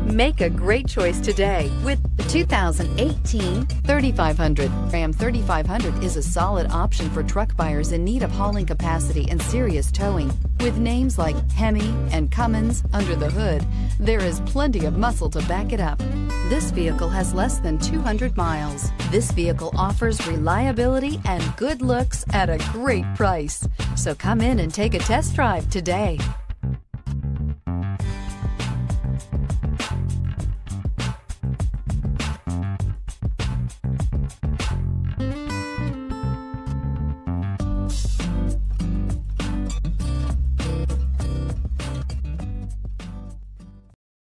Make a great choice today with the 2018 3500. Ram 3500 is a solid option for truck buyers in need of hauling capacity and serious towing. With names like Hemi and Cummins under the hood, there is plenty of muscle to back it up. This vehicle has less than 200 miles. This vehicle offers reliability and good looks at a great price. So come in and take a test drive today.